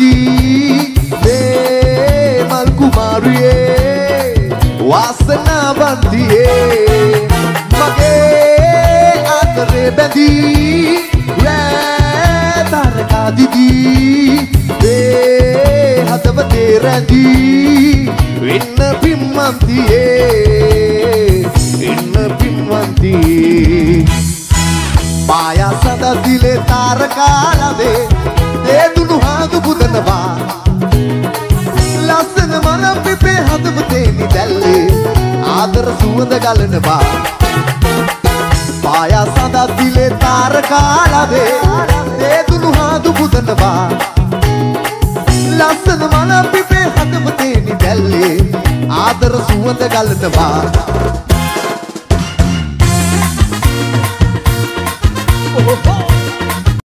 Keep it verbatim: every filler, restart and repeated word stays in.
දී මේ මල් කුමාරියේ වාසනාවන්තියේ මගේ අතරේ බැඳී රෑ තරකා දිදී මේ හදවතේ රැඳී ඉන්න පිම්මන්තියේ ඉන්න පිම්මන්තියේ පායා සඳ දිලේ තාරකාලවේ දේදුණු හාදු පුදනවා ලස්සන මන පිපේ හදවතේ නිදැල්ලේ ආදර සුවඳ ගලනවා පායා සඳ දිලේ තාරකාලවේ දේදුණු හාදු පුදනවා ලස්සන මන පිපේ හදවතේ නිදැල්ලේ ආදර සුවඳ ගලනවා Oh